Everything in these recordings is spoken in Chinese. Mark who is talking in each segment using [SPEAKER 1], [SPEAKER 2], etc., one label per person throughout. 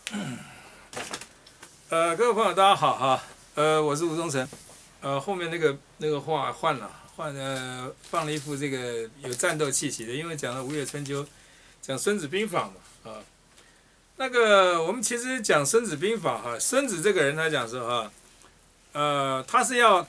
[SPEAKER 1] 各位朋友，大家好哈。我是吴宗成。后面那个画换了，放了一幅这个有战斗气息的，因为讲了《吴越春秋》，讲《孙子兵法》嘛啊。那个我们其实讲《孙子兵法》哈，孙子这个人他讲说哈，他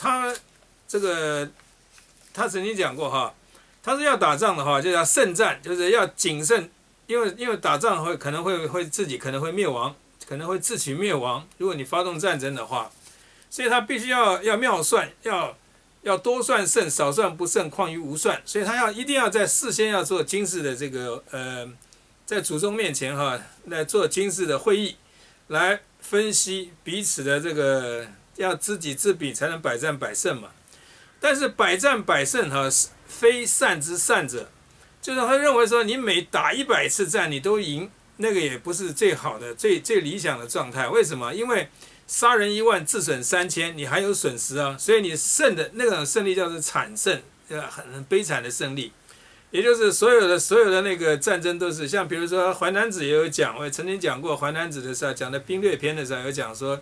[SPEAKER 1] 曾经讲过哈，他是要打仗的话，就要胜战，就是要谨慎，因为打仗可能会自己可能会灭亡。可能会自取灭亡。如果你发动战争的话，所以他必须要妙算，要多算胜，少算不胜，况于无算。所以他一定要在事先要做军事的这个在祖宗面前哈，来做军事的会议，来分析彼此的这个要知己知彼，才能百战百胜嘛。但是百战百胜哈，非善之善者，就是他认为说你每打100次战你都赢。那个也不是最好的、最理想的状态。为什么？因为杀人10000，自损3000，你还有损失啊。所以你胜的那种胜利叫做惨胜，很悲惨的胜利。也就是所有的那个战争都是像，比如说《淮南子》也有讲，我也曾经讲过《淮南子》的时候，讲的兵略篇的时候有讲说，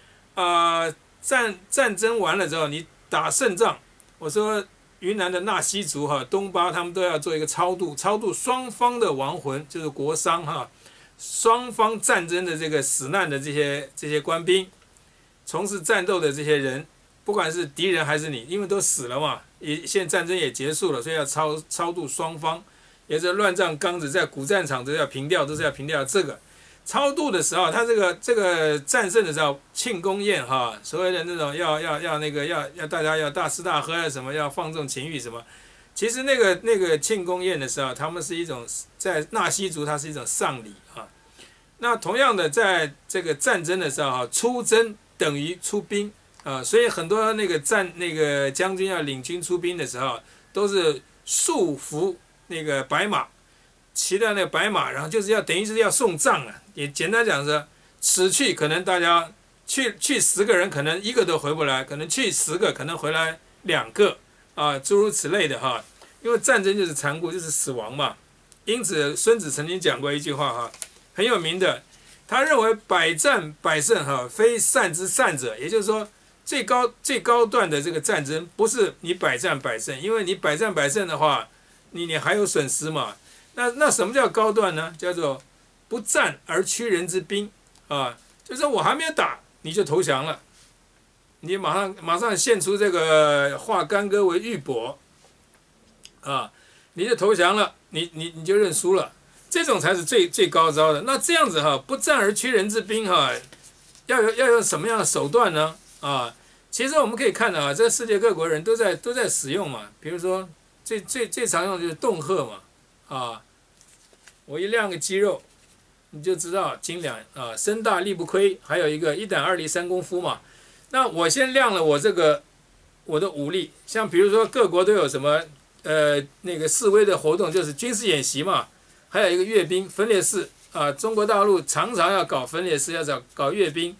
[SPEAKER 1] 战争完了之后，你打胜仗，我说云南的纳西族哈、东巴他们都要做一个超度双方的亡魂，就是国丧哈。双方战争的这个死难的这些官兵，从事战斗的这些人，不管是敌人还是你，因为都死了嘛，现在战争也结束了，所以要超度双方，也是乱葬岗子，在古战场都要平掉，这个超度的时候，他这个战胜的时候，庆功宴哈，所谓的那种要大家要大吃大喝啊，什么要放纵情欲什么。其实那个庆功宴的时候，他们是一种在纳西族，它是一种丧礼啊。那同样的，在这个战争的时候，出征等于出兵啊，所以很多那个将军要领军出兵的时候，都是束缚那个白马，骑的那个白马，然后就是等于是要送葬啊。也简单讲是，此去可能大家去10个人，可能1个都回不来，可能去10个，可能回来2个。诸如此类的哈，因为战争就是残酷，就是死亡嘛。因此，孙子曾经讲过一句话哈，很有名的，他认为百战百胜哈，非善之善者。也就是说，最高段的这个战争，不是你百战百胜，因为你百战百胜的话，你还有损失嘛。那什么叫高段呢？叫做不战而屈人之兵啊，就是说我还没有打，你就投降了。你马上献出这个化干戈为玉帛，你就投降了，你就认输了，这种才是最高招的。那这样子哈，不战而屈人之兵哈，要用什么样的手段呢？其实我们可以看到啊，这个世界各国人都在使用嘛。比如说最常用的就是恫吓嘛，我一亮个肌肉，你就知道斤两啊，身大力不亏，还有一个1胆2力3功夫嘛。那我先亮了我的武力，像比如说各国都有什么那个示威的活动，就是军事演习嘛，还有一个阅兵分列式啊，中国大陆常常要搞分列式，要搞阅兵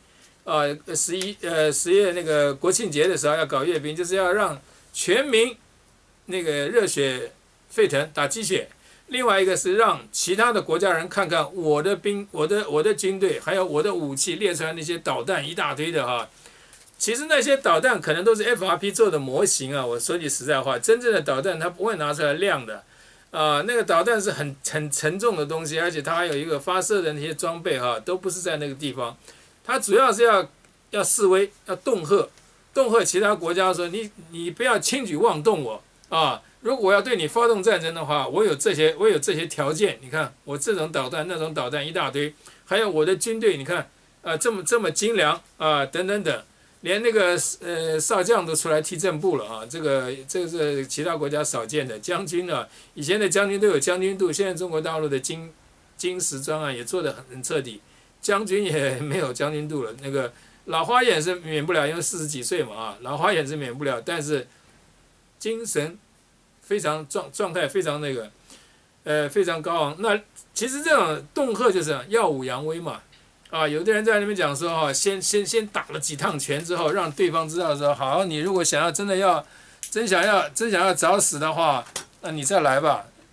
[SPEAKER 1] 10月那个国庆节的时候要搞阅兵，就是要让全民那个热血沸腾打鸡血。另外一个是让其他的国家人看看我的军队，还有我的武器列出来那些导弹一大堆的哈。其实那些导弹可能都是 FRP 做的模型啊，我说句实在话，真正的导弹它不会拿出来亮的，那个导弹是很沉重的东西，而且它还有一个发射的那些装备哈，都不是在那个地方，它主要是要示威，要恫吓其他国家说你不要轻举妄动我啊，如果我要对你发动战争的话，我有这些条件，你看我这种导弹那种导弹一大堆，还有我的军队，你看这么精良啊等等等。连那个少将都出来踢正步了啊！这个是其他国家少见的将军啊。以前的将军都有将军度，现在中国大陆的金石专案也做得很彻底，将军也没有将军度了。那个老花眼是免不了，因为40几岁嘛老花眼是免不了，但是精神非常状态非常那个非常高昂。那其实这种恫吓就是耀武扬威嘛。有的人在那边讲说先打了几趟拳之后，让对方知道说，好，你如果真想要找死的话，那你再来吧，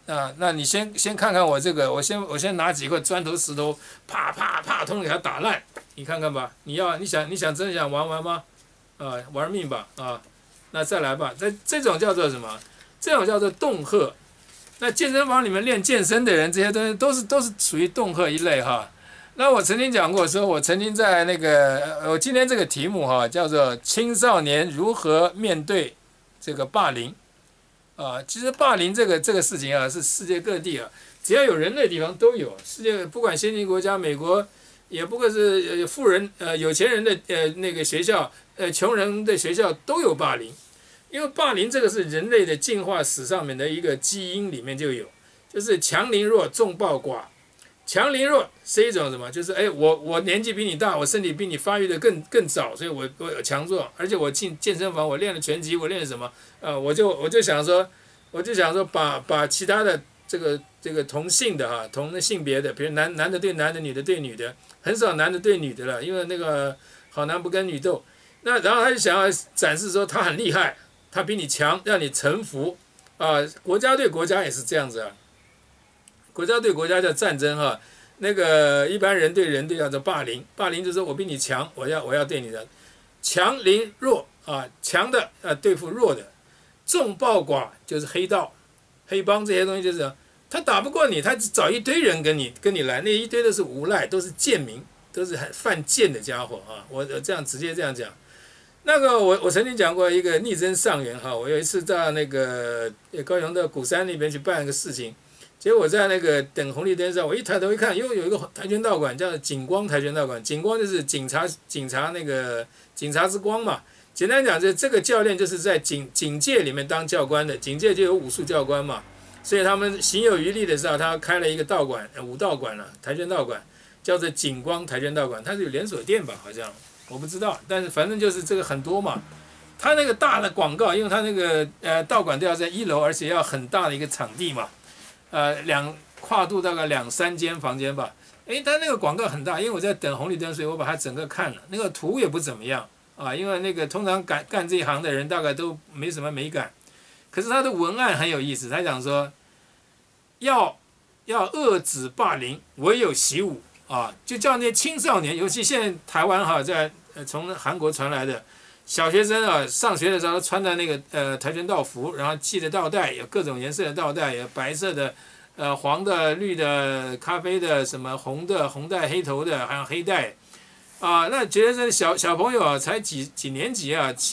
[SPEAKER 1] 那你先看看我这个，我先拿几块砖头石头，啪啪啪，通通给它打烂，你看看吧。你想真的想玩吗？玩命吧啊！那再来吧。这种叫做什么？这种叫做恫吓。那健身房里面练健身的人，这些东西都是属于恫吓一类哈。那我曾经讲过，说我曾经在那个我今天这个题目哈，叫做青少年如何面对这个霸凌。其实霸凌这个事情啊，是世界各地啊，只要有人类的地方都有。世界不管先进国家，美国也不过是富人有钱人的那个学校，穷人的学校都有霸凌。因为霸凌这个是人类的进化史上面的一个基因里面就有，就是强凌弱，众暴寡。强凌弱是一种什么？就是我年纪比你大，我身体比你发育的更早，所以我强壮，而且我进健身房，我练了拳击，我练了什么？我就想说把其他的这个同性的同的性别的，比如男的对男的，女的对女的，很少男的对女的了，因为那个好男不跟女斗。那然后他就想要展示说他很厉害，他比你强，让你臣服国家对国家也是这样子啊。国家对国家叫战争哈，那个一般人对人叫做霸凌，霸凌就是说我比你强，我要对你的强凌弱强的对付弱的，众暴寡就是黑道、黑帮这些东西，就是他打不过你，他找一堆人跟你来，那一堆都是无赖，都是贱民，都是很犯贱的家伙啊！我这样直接这样讲。那个我曾经讲过一个逆增上缘哈，我有一次到那个高雄的鼓山那边去办一个事情。结果在那个等红绿灯上，我一抬头一看，又有一个跆拳道馆，叫警光跆拳道馆。警光就是警察那个警察之光嘛。简单讲，这个教练就是在警界里面当教官的，警界就有武术教官嘛。所以他们行有余力的时候，他开了一个道馆，武道馆了，跆拳道馆，叫做警光跆拳道馆。它是有连锁店吧？好像我不知道，但是反正就是这个很多嘛。他那个大的广告，因为他那个道馆都要在1楼，而且要很大的一个场地嘛。跨度大概2-3间房间吧。他那个广告很大，因为我在等红绿灯，所以我把它整个看了。那个图也不怎么样因为那个通常干这一行的人大概都没什么美感。可是他的文案很有意思，他讲说要遏止霸凌，唯有习武就叫那些青少年，尤其现在台湾在从韩国传来的小学生上学的时候穿的那个跆拳道服，然后系的倒带，有各种颜色的倒带，有白色的、黄的、绿的、咖啡的，什么红的、红带黑头的，还有黑带那觉得这小朋友才几年级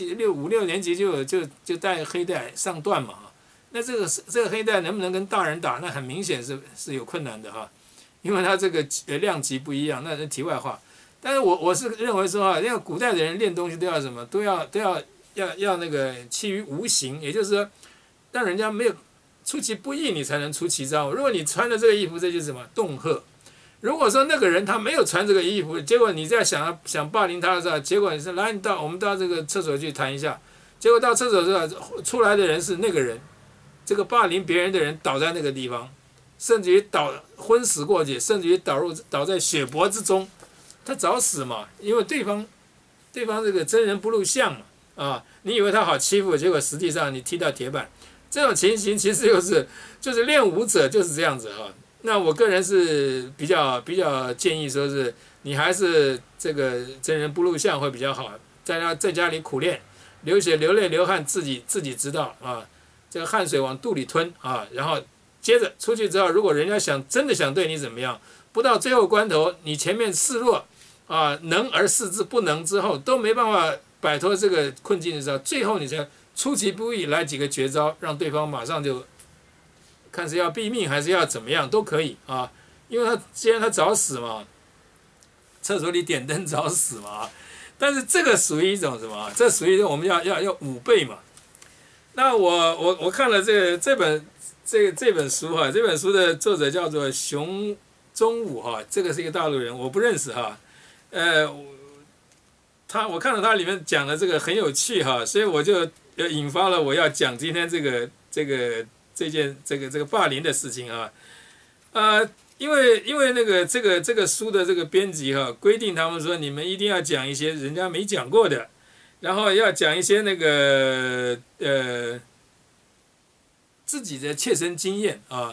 [SPEAKER 1] 5、6年级就带黑带上段嘛那这个黑带能不能跟大人打？那很明显是有困难的因为它这个量级不一样，那是题外话。但是我是认为说因为古代的人练东西都要什么，都要那个弃于无形，也就是说让人家没有出其不意，你才能出奇招。如果你穿的这个衣服，这就是什么恫吓。如果说那个人他没有穿这个衣服，结果你在想霸凌他的时候，结果你说来我们到这个厕所去谈一下，结果到厕所之后出来的人是那个人，这个霸凌别人的人倒在那个地方，甚至于昏死过去，甚至于倒在血泊之中。他早死嘛，因为对方这个真人不露相嘛你以为他好欺负，结果实际上你踢到铁板。这种情形其实就是练武者就是这样子那我个人是比较建议说是你还是这个真人不露相会比较好，在家里苦练，流血流泪流汗自己知道这个汗水往肚里吞然后接着出去之后，如果人家真的想对你怎么样，不到最后关头，你前面示弱能而示之，不能之后都没办法摆脱这个困境的时候，最后你才出其不意来几个绝招，让对方马上就看是要毙命还是要怎么样都可以因为既然他早死嘛，厕所里点灯早死嘛但是这个属于一种什么？这属于我们要武备嘛。那我看了这本书这本书的作者叫做熊中武这个是一个大陆人，我不认识我看到他里面讲的这个很有趣所以我就引发了我要讲今天这个霸凌的事情因为那个这个书的这个编辑规定他们说你们一定要讲一些人家没讲过的，然后要讲一些那个自己的切身经验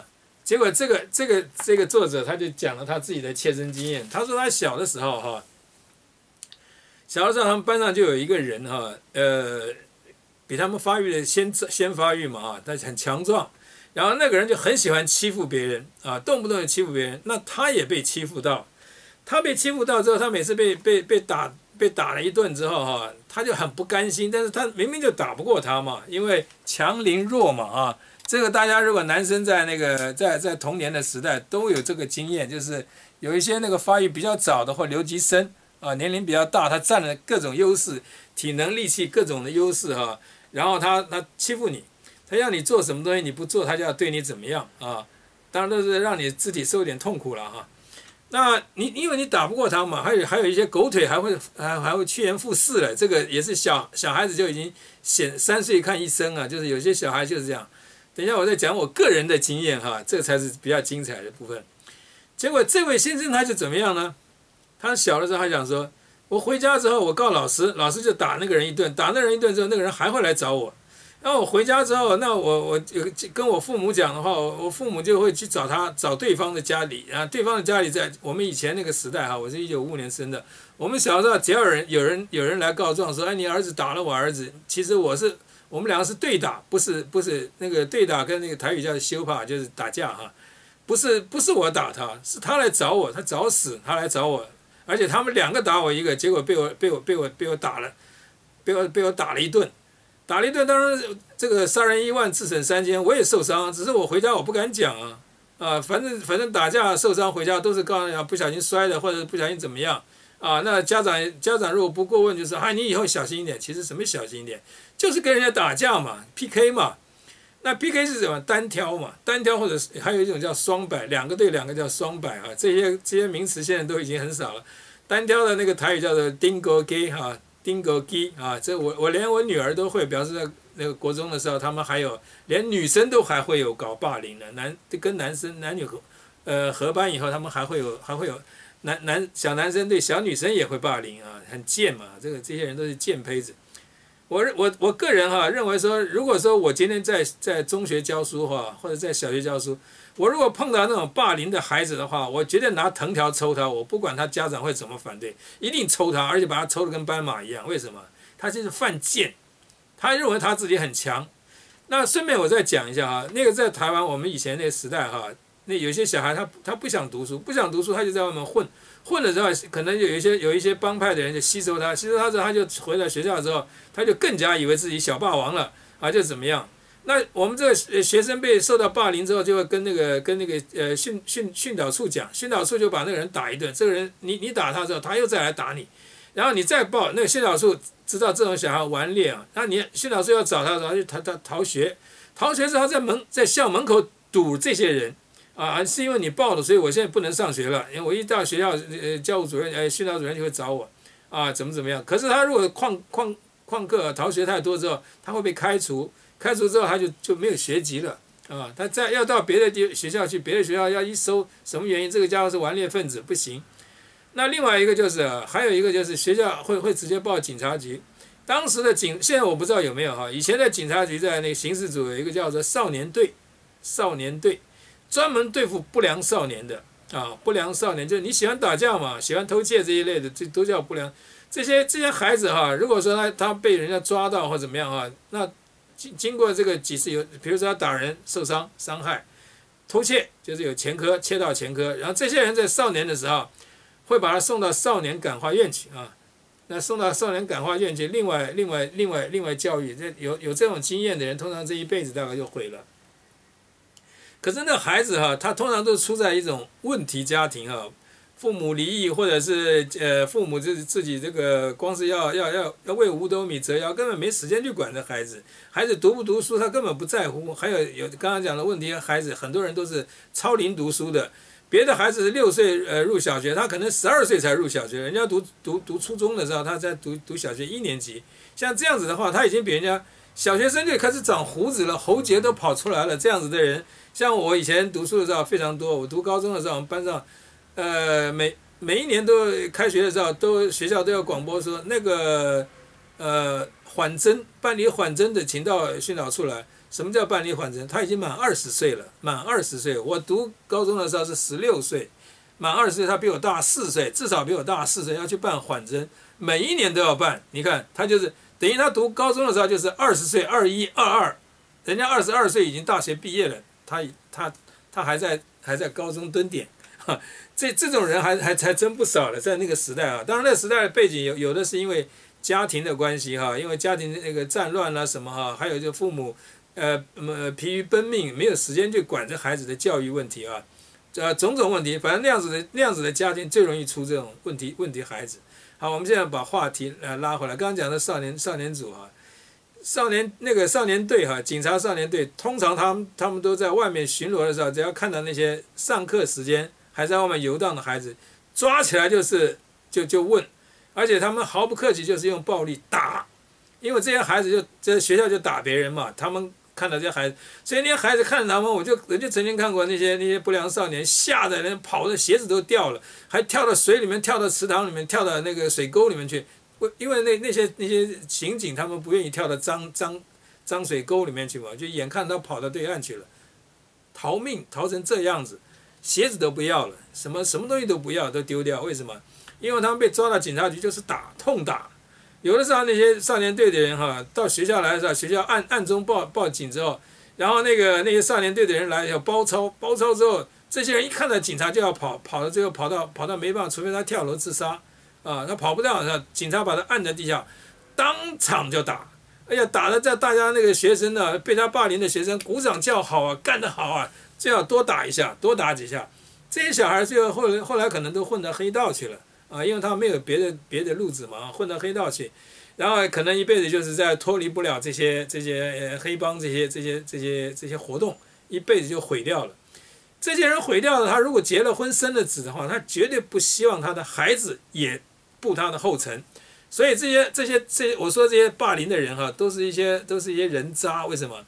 [SPEAKER 1] 结果这个作者他就讲了他自己的切身经验。他说他小的时候哈，小的时候他们班上就有一个人哈，比他们发育的先发育嘛啊，他很强壮。然后那个人就很喜欢欺负别人啊，动不动就欺负别人。那他也被欺负到，他被欺负到之后，他每次被打了一顿之后哈，他就很不甘心。但是他明明就打不过他嘛，因为强凌弱嘛啊。这个大家如果男生在那个在童年的时代都有这个经验，就是有一些那个发育比较早的或留级生啊，年龄比较大，他占了各种优势，体能力气各种的优势哈，然后他欺负你。他要你做什么东西，你不做，他就要对你怎么样啊？当然都是让你自己受点痛苦了哈。那因为你打不过他嘛，还有一些狗腿还会趋炎附势了，这个也是小孩子就已经3岁看医生啊，就是有些小孩就是这样。等一下我再讲我个人的经验哈，这才是比较精彩的部分。结果这位先生他就怎么样呢？他小的时候还讲说，我回家之后我告老师，老师就打那个人一顿，打那个人一顿之后，那个人还会来找我。然后我回家之后，那我跟我父母讲的话，我父母就会去找对方的家里啊，对方的家里在我们以前那个时代哈，我是1955年生的，我们小时候只要有人来告状说，哎，你儿子打了我儿子，其实我们两个是对打，不是那个对打跟那个台语叫修帕，就是打架哈，不是我打他，是他来找我，他找死，他来找我，而且他们2个打我一个，结果被我打了，被我打了一顿。打了一顿，当然这个杀人1万自损3千，我也受伤，只是我回家我不敢讲啊，反正打架受伤回家都是告诉人不小心摔的或者不小心怎么样啊，那家长如果不过问就是你以后小心一点，其实什么小心一点，就是跟人家打架嘛 ，PK 嘛，那 PK 是什么？单挑嘛，单挑或者还有一种叫双摆，2个对2个叫双摆啊，这些名词现在都已经很少了，单挑的那个台语叫做 Dingo Gay 哈。丁格基啊，这我连我女儿都会，表示在那个国中的时候，他们还有连女生都还会有搞霸凌的，跟男女合班以后，他们还会有小男生对小女生也会霸凌啊，很贱嘛，这些人都是贱胚子。我个人认为说，如果说我今天在中学教书或者在小学教书，我如果碰到那种霸凌的孩子的话，我绝对拿藤条抽他，我不管他家长会怎么反对，一定抽他，而且把他抽得跟斑马一样。为什么？他就是犯贱，他认为他自己很强。那顺便我再讲一下那个在台湾我们以前那个时代那有些小孩他不想读书，他就在外面混了之后，可能有一些帮派的人就吸收他之后，他就回到学校之后，他就更加以为自己小霸王了就怎么样？那我们这个学生被受到霸凌之后，就会跟那个训导处讲，训导处就把那个人打一顿。这个人你打他之后，他又再来打你，然后你再报，那个训导处知道这种小孩顽劣那你训导处要找他，然后就他逃学之后在校门口堵这些人是因为你报了，所以我现在不能上学了。因为我一到学校，教务主任训导主任就会找我怎么样？可是他如果旷课逃学太多之后，他会被开除。开除之后他就没有学籍了他再要到别的学校去，别的学校要一搜什么原因，这个家伙是顽劣分子不行。那另外一个就是还有一个就是学校会直接报警察局。当时的现在我不知道有没有以前的警察局在那个刑事组有一个叫做少年队，专门对付不良少年的不良少年就是你喜欢打架嘛，喜欢偷窃这一类的，这都叫不良。这些孩子如果说他被人家抓到或怎么样那经过这个几次比如说他打人受伤伤害，偷窃就是有前科，窃盗前科，然后这些人在少年的时候会把他送到少年感化院去那送到少年感化院去，另外教育，有这种经验的人，通常这一辈子大概就毁了。可是那孩子他通常都是出在一种问题家庭父母离异，或者是父母自己这个光是要为五斗米折腰，根本没时间去管这孩子。孩子读不读书他根本不在乎。还有刚刚讲的问题，孩子很多人都是超龄读书的，别的孩子是6岁入小学，他可能12岁才入小学，人家读初中的时候他在读小学1年级。像这样子的话，他已经比人家小学生就开始长胡子了，喉结都跑出来了。这样子的人，像我以前读书的时候非常多。我读高中的时候，我们班上每一年都开学的时候，学校都要广播说那个办理缓征的，请到训导处来。 什么叫办理缓征？他已经满20岁了，满20岁。我读高中的时候是16岁，满20岁他比我大4岁，至少比我大4岁，要去办缓征，每一年都要办。你看他就是等于他读高中的时候就是20岁21、22，人家22岁已经大学毕业了，他还在高中蹲点，这种人还真不少了，在那个时代啊。当然那个时代的背景有的是因为家庭的关系哈，因为家庭那个战乱啦什么哈，还有就父母疲于奔命，没有时间去管这孩子的教育问题啊，种种问题，反正那样子的家庭最容易出这种问题孩子。好，我们现在把话题拉回来，刚刚讲的少年组啊，少年队哈，警察少年队，通常他们都在外面巡逻的时候，只要看到那些上课时间还在外面游荡的孩子，抓起来就问，而且他们毫不客气，就是用暴力打，因为这些孩子就在学校就打别人嘛，他们看到这些孩子，所以那些孩子看着他们，我就曾经看过那些不良少年吓得人跑的鞋子都掉了，还跳到水里面，跳到池塘里面，跳到那个水沟里面去。因为那些刑警他们不愿意跳到脏水沟里面去嘛，就眼看他跑到对岸去了，逃命逃成这样子，鞋子都不要了，什么东西都不要，都丢掉。为什么？因为他们被抓到警察局就是痛打。有的时候那些少年队的人哈，到学校来的时候，学校暗中报警之后，然后那些少年队的人来要包抄之后，这些人一看到警察就要跑到最后跑到没办法，除非他跳楼自杀。他跑不掉，警察把他按在地下，当场就打。哎呀，打的在大家那个学生呢，被他霸凌的学生鼓掌叫好啊，干得好啊，就要多打一下，多打几下。这些小孩就后来可能都混到黑道去了啊，因为他没有别的路子嘛，混到黑道去，然后可能一辈子就是在脱离不了这些黑帮这些活动，一辈子就毁掉了。这些人毁掉了，他如果结了婚生了子的话，他绝对不希望他的孩子也步他的后尘，所以这些我说这些霸凌的人哈，都是一些人渣。为什么？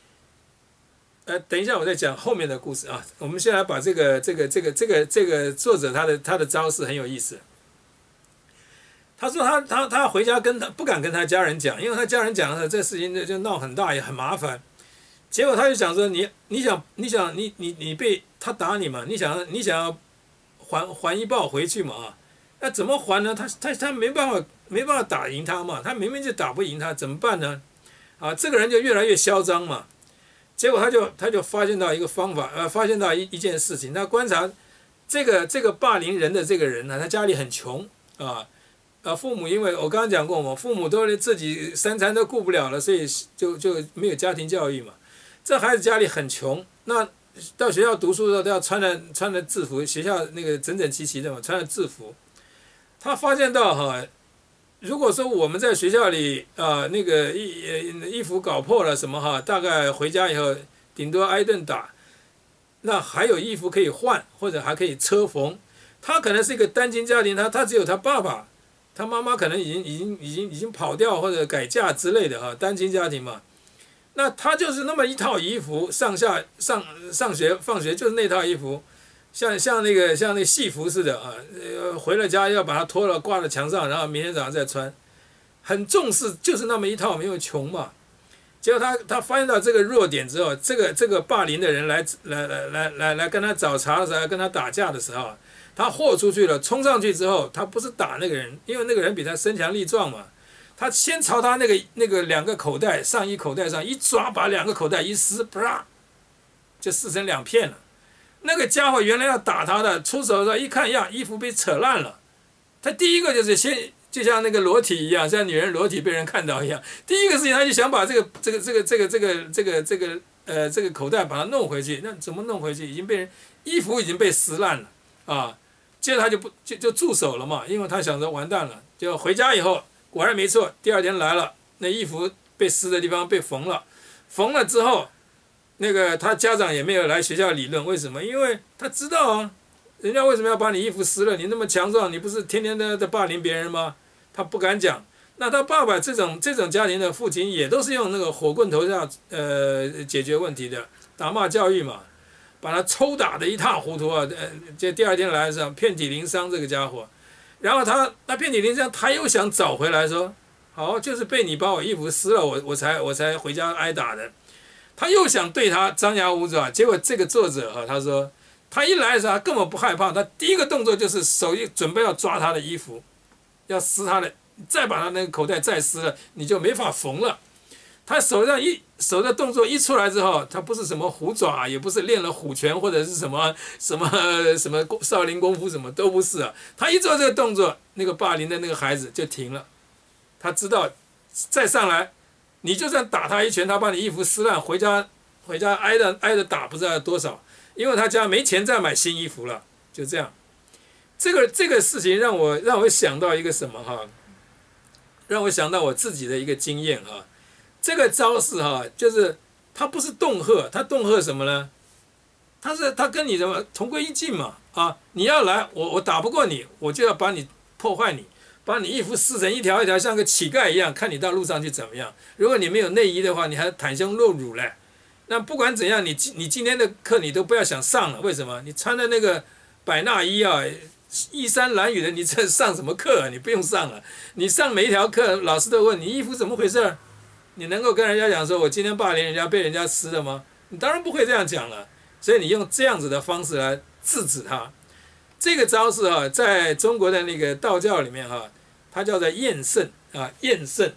[SPEAKER 1] 等一下我再讲后面的故事啊。我们先来把这个作者他的招式很有意思。他说他回家不敢跟他家人讲，因为他家人讲的时候，这事情就闹很大，也很麻烦。结果他就想说你被他打你嘛，你想要还一报回去嘛啊？那怎么还呢？他没办法打赢他嘛，他明明就打不赢他，怎么办呢？啊，这个人就越来越嚣张嘛。结果他就发现到一个方法，发现到一件事情，他观察这个霸凌人的这个人呢，他家里很穷啊。父母因为我刚刚讲过嘛，父母都自己3餐都顾不了了，所以就没有家庭教育嘛。这孩子家里很穷，那到学校读书的时候都要穿着制服，学校那个整整齐齐的嘛，穿着制服。他发现到哈，如果说我们在学校里那个衣服搞破了什么哈，大概回家以后顶多挨顿打，那还有衣服可以换，或者还可以车缝。他可能是一个单亲家庭，他只有他爸爸，他妈妈可能已经跑掉或者改嫁之类的哈，单亲家庭嘛。那他就是那么一套衣服，上学放学就是那套衣服，像那个戏服似的啊。回了家要把它脱了挂在墙上，然后明天早上再穿，很重视，就是那么一套，没有穷嘛。结果他发现到这个弱点之后，这个霸凌的人来跟他找茬的时候，跟他打架的时候，他豁出去了，冲上去之后，他不是打那个人，因为那个人比他身强力壮嘛。他先朝他那个2个口袋上衣口袋上一抓，把2个口袋一撕，啪，就撕成2片了。那个家伙原来要打他的，出手的时候一看呀，衣服被扯烂了。他第一个就是先就像那个裸体一样，像女人裸体被人看到一样，第一个事情他就想把这个口袋把它弄回去。那怎么弄回去？衣服已经被撕烂了啊！接着他就住手了嘛，因为他想着完蛋了，就回家以后。果然没错，第2天来了，那衣服被撕的地方被缝了，缝了之后，那个他家长也没有来学校理论，为什么？因为他知道啊，人家为什么要把你衣服撕了？你那么强壮，你不是天天的霸凌别人吗？他不敢讲。那他爸爸这种家庭的父亲也都是用那个火棍头下解决问题的，打骂教育嘛，把他抽打的一塌糊涂啊！这第2天来的时候遍体鳞伤，这个家伙。然后他遍体鳞伤，他又想找回来说，好，就是被你把我衣服撕了，我才回家挨打的。 他又想对他张牙舞爪，结果这个作者哈，他说他一来的时候他根本不害怕，他第一个动作就是手一准备要抓他的衣服，要撕他的，再把他那个口袋再撕了，你就没法缝了。他手的动作一出来之后，他不是什么虎爪，也不是练了虎拳或者是什么少林功夫，什么都不是啊。他一做这个动作，那个霸凌的那个孩子就停了。他知道再上来，你就算打他一拳，他把你衣服撕烂，回家挨着打不知道多少，因为他家没钱再买新衣服了。就这样，这个事情让我想到一个什么哈，让我想到我自己的一个经验哈。这个招式哈，就是他不是恫吓，他恫吓什么呢？他跟你什么同归于尽嘛啊！你要来，我打不过你，我就要把你破坏你，把你衣服撕成一条一条，像个乞丐一样，看你到路上去怎么样。如果你没有内衣的话，你还袒胸露乳嘞。那不管怎样，你今天的课你都不要想上了，为什么？你穿的那个百衲衣啊，衣衫褴褛的，你这上什么课啊？你不用上了。你上每一条课，老师都问你衣服怎么回事。你能够跟人家讲说，我今天霸凌人家，被人家撕了吗？你当然不会这样讲了。所以你用这样子的方式来制止他。这个招式啊，在中国的那个道教里面哈，它叫做厌胜啊，厌胜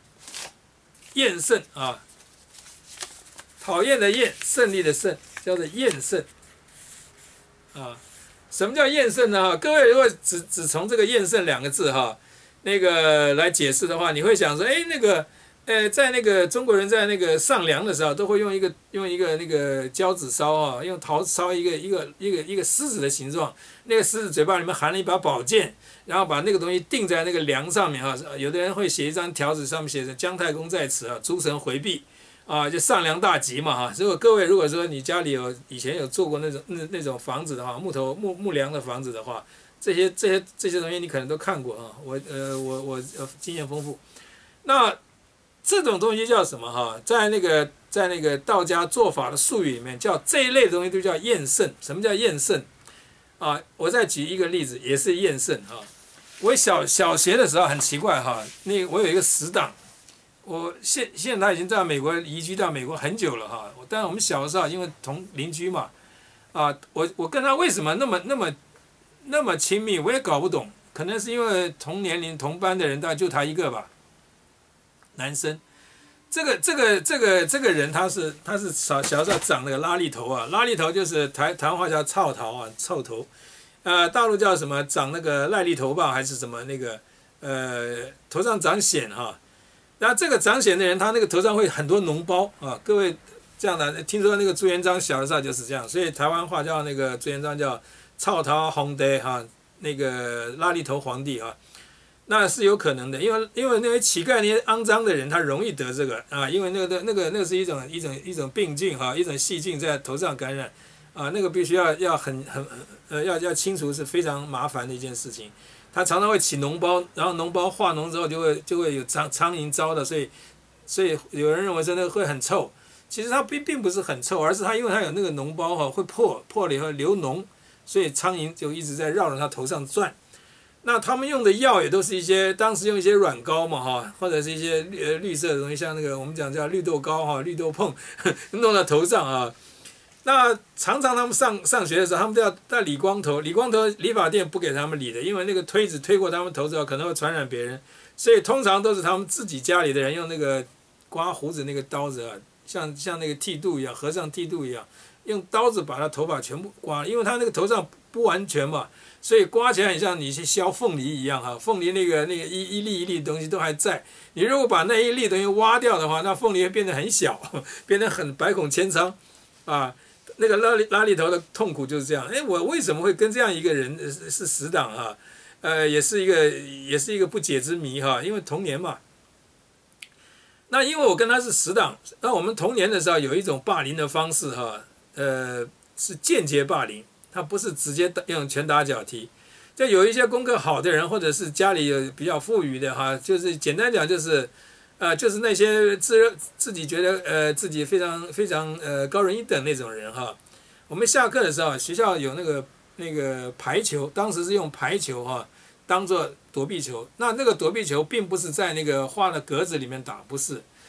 [SPEAKER 1] 啊，讨厌的厌，胜利的胜，叫做厌胜啊。什么叫厌胜呢？各位如果只从这个厌胜两个字哈，那个来解释的话，你会想说，哎，那个。在那个中国人在那个上梁的时候，都会用一个那个胶子烧啊，用陶烧一个狮子的形状，那个狮子嘴巴里面含了一把宝剑，然后把那个东西钉在那个梁上面啊。有的人会写一张条子，上面写着姜太公在此啊，诸神回避啊，就上梁大吉嘛哈。如果各位如果说你家里以前有做过那种房子的话，木梁的房子的话，这些东西你可能都看过啊。我经验丰富，那。这种东西叫什么哈？在那个道家做法的术语里面，叫这一类的东西都叫厌胜。什么叫厌胜？啊，我再举一个例子，也是厌胜哈。我小学的时候很奇怪哈，我有一个死党，我现在他已经在美国移居到美国很久了哈。但是我们小的时候因为同邻居嘛，啊，我跟他为什么那么亲密，我也搞不懂。可能是因为同年龄同班的人大概就他一个吧。男生，这个人他是小时候长那个拉力头啊，拉力头就是台湾话叫臭头啊，臭头，大陆叫什么长那个癞痢头吧，还是什么那个头上长癣哈。那这个长癣的人，他那个头上会很多脓包啊。各位这样的，听说那个朱元璋小的时候就是这样，所以台湾话叫那个朱元璋叫臭头皇帝哈，那个拉力头皇帝啊。那是有可能的，因为那些乞丐那些肮脏的人，他容易得这个啊，因为那个是一种病菌哈，一种细菌在头上感染啊，那个必须要要清除是非常麻烦的一件事情，它常常会起脓包，然后脓包化脓之后就会有苍蝇招的，所以有人认为说那个会很臭，其实它并不是很臭，而是因为它有那个脓包哈会破了以后流脓，所以苍蝇就一直在绕着它头上转。那他们用的药也都是当时用一些软膏嘛哈，或者是一些绿色的东西，像那个我们讲叫绿豆膏哈、绿豆碰，弄到头上啊。那常常他们上学的时候，他们都要理光头，理发店不给他们理的，因为那个推子推过他们头之后可能会传染别人，所以通常都是他们自己家里的人用那个刮胡子那个刀子啊，像那个剃度一样，和尚剃度一样，用刀子把他头发全部刮了，因为他那个头上不完全嘛。所以刮起来很像你去削凤梨一样哈，凤梨那个一粒一粒的东西都还在。你如果把那一粒东西挖掉的话，那凤梨会变得很小，变得很百孔千疮，啊，那个拉力头的痛苦就是这样。哎，我为什么会跟这样一个人是死党哈？也是一个不解之谜哈，因为童年嘛。那因为我跟他是死党，那我们童年的时候有一种霸凌的方式哈，是间接霸凌。他不是直接用拳打脚踢，就有一些功课好的人，或者是家里有比较富裕的哈，就是简单讲就是，就是那些自己觉得自己非常高人一等那种人哈。我们下课的时候，学校有那个排球，当时是用排球哈当做躲避球。那个躲避球并不是在那个画的格子里面打，不是，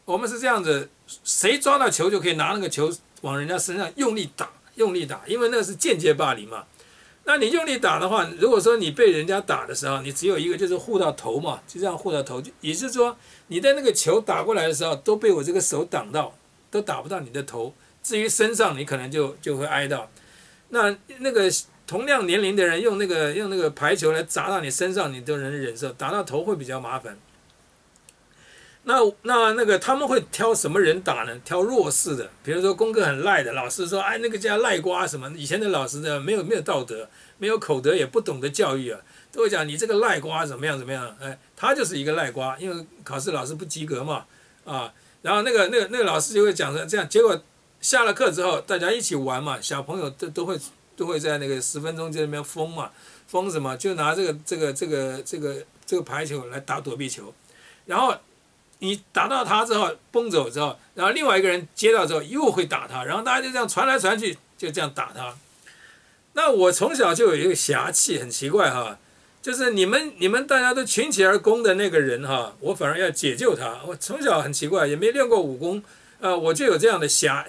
[SPEAKER 1] 我们是这样子，谁抓到球就可以拿那个球往人家身上用力打，用力打，因为那是间接霸凌嘛。那你用力打的话，如果说你被人家打的时候，你只有一个就是护到头嘛，就这样护到头，也就是说你的那个球打过来的时候都被我这个手挡到，都打不到你的头。至于身上，你可能就会挨到。那个同样年龄的人用那个排球来砸到你身上，你都能忍受，打到头会比较麻烦。那个他们会挑什么人打呢？挑弱势的，比如说功课很赖的，老师说，哎，那个叫赖瓜什么？以前的老师呢，没有道德，没有口德，也不懂得教育啊，都会讲你这个赖瓜怎么样怎么样？哎，他就是一个赖瓜，因为考试老师不及格嘛，啊，然后那个老师就会讲说这样，结果下了课之后，大家一起玩嘛，小朋友都会在那个10分钟就在那边疯嘛，疯什么？就拿这个排球来打躲避球，然后。你打到他之后崩走之后，然后另外一个人接到之后又会打他，然后大家就这样传来传去，就这样打他。那我从小就有一个侠气，很奇怪哈，就是你们大家都群起而攻的那个人哈，我反而要解救他。我从小很奇怪，也没练过武功，我就有这样的侠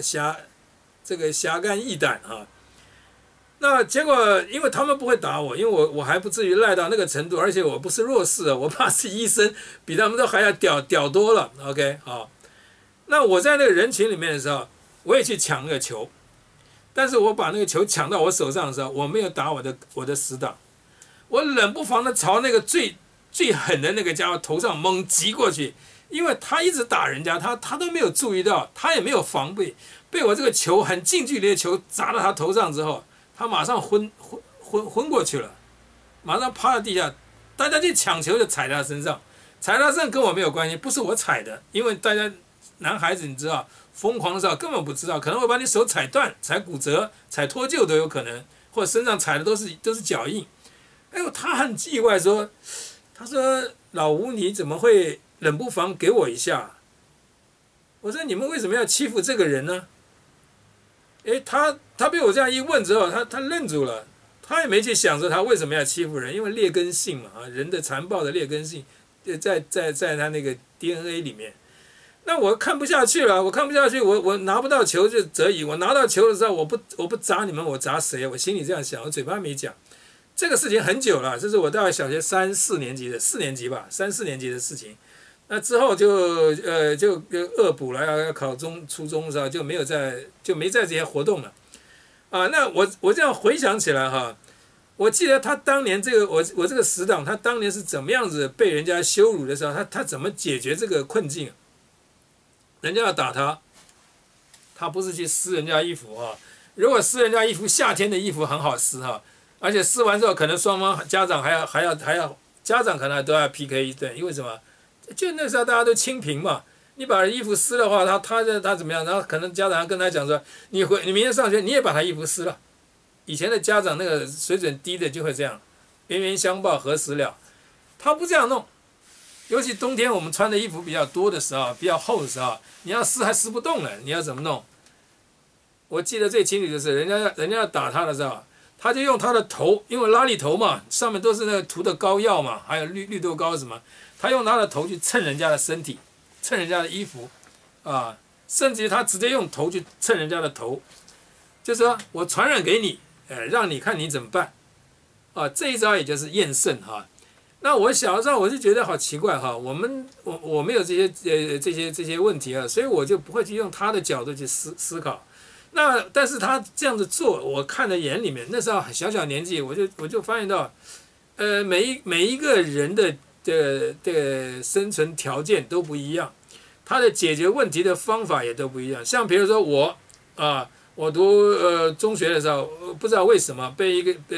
[SPEAKER 1] 肝义胆哈。那结果，因为他们不会打我，因为我还不至于赖到那个程度，而且我不是弱势啊，我爸是医生，比他们都还要屌多了。OK， 好，那我在那个人群里面的时候，我也去抢那个球，但是我把那个球抢到我手上的时候，我没有打我的死党，我冷不防的朝那个最狠的那个家伙头上猛击过去，因为他一直打人家，他都没有注意到，他也没有防备，被我这个球很近距离的球砸到他头上之后。他马上昏过去了，马上趴在地下，大家去抢球就踩在他身上，踩在他身上跟我没有关系，不是我踩的，因为大家男孩子你知道，疯狂的时候根本不知道，可能会把你手踩断、踩骨折、踩脱臼都有可能，或者身上踩的都是脚印。哎呦，他很意外说，他说老吴你怎么会冷不防给我一下？我说你们为什么要欺负这个人呢？哎，他被我这样一问之后，他愣住了，他也没去想着他为什么要欺负人，因为劣根性嘛，啊，人的残暴的劣根性，在他那个 DNA 里面。那我看不下去了，我拿不到球就则已，我拿到球的时候，我不砸你们，我砸谁？我心里这样想，我嘴巴没讲。这个事情很久了，这是我大概小学3、4年级的4年级吧，3、4年级的事情。那之后就恶补了，要考初中的时候就没在这些活动了，啊，那我这样回想起来哈，我记得他当年这个我这个死党，他当年是怎么样子被人家羞辱的时候，他怎么解决这个困境？人家要打他，他不是去撕人家衣服哈，如果撕人家衣服，夏天的衣服很好撕哈，而且撕完之后可能双方家长还要家长可能都要 PK 一顿，因为什么？就那时候大家都清贫嘛，你把衣服撕的话，他怎么样？然后可能家长跟他讲说，你明天上学你也把他衣服撕了。以前的家长那个水准低的就会这样，冤冤相报何时了？他不这样弄，尤其冬天我们穿的衣服比较多的时候，比较厚的时候，你要撕还撕不动了，你要怎么弄？我记得最清楚就是人家要打他的时候，他就用他的头，因为拉力头嘛，上面都是那个涂的膏药嘛，还有绿豆膏什么。他用他的头去蹭人家的身体，蹭人家的衣服，啊，甚至于他直接用头去蹭人家的头，就是说我传染给你，让你看你怎么办，啊，这一招也就是验肾哈。那我小时候我就觉得好奇怪哈，我没有这些问题啊，所以我就不会去用他的角度去思考。那但是他这样子做，我看在眼里面，那时候小年纪，我就发现到，每一个人的生存条件都不一样，他的解决问题的方法也都不一样。像比如说我读中学的时候，不知道为什么被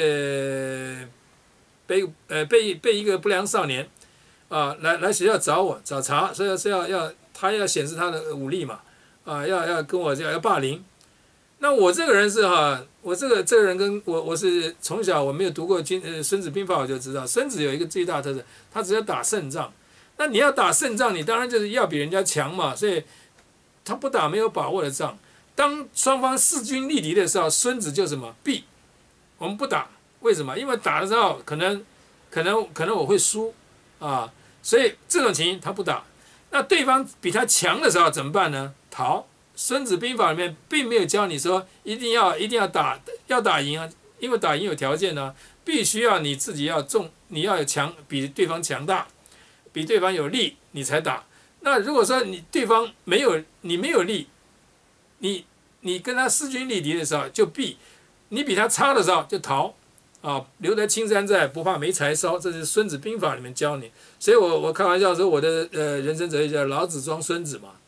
[SPEAKER 1] 一个不良少年来学校找茬，所以是他要显示他的武力嘛，要跟我要霸凌。那我这个人是我这个人跟我是从小我没有读过孙子兵法，我就知道孙子有一个最大特色，他只要打胜仗。那你要打胜仗，你当然就是要比人家强嘛，所以他不打没有把握的仗。当双方势均力敌的时候，孙子就什么避，我们不打，为什么？因为打的时候可能我会输啊，所以这种情形他不打。 那对方比他强的时候怎么办呢？逃。孙子兵法里面并没有教你说一定要打赢啊，因为打赢有条件呢、必须要你自己你要有强，比对方强大，比对方有力，你才打。那如果说对方没有力，你跟他势均力敌的时候就避，你比他差的时候就逃。啊，留得青山在，不怕没柴烧，这是《孙子兵法》里面教你。所以我开玩笑说，我的人生哲学叫老子装孙子嘛。